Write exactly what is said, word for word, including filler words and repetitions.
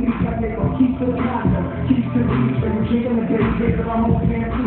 Keys to the plaza, keys to the beach, and we're drinking the big drink of our most damn